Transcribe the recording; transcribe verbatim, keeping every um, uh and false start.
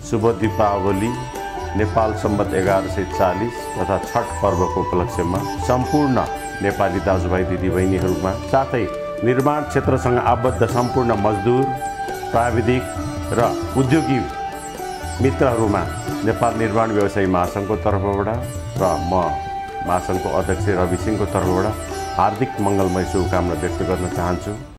शुभ दीपावली नेपाल सम्वत एघार सय चालीस तथा छठ पर्वको उपलक्ष्यमा सम्पूर्ण नेपाली दाजुभाइ दिदीबहिनीहरूमा साथै निर्माण क्षेत्रसँग आबद्ध सम्पूर्ण मजदुर, प्राविधिक र उद्योगी मित्रहरूमा नेपाल निर्माण व्यवसायी महासङ्घको तर्फबाट र म महासङ्घको अध्यक्ष रवि सिंहको तर्फबाट हार्दिक मङ्गलमय शुभकामना व्यक्त गर्न चाहन्छु।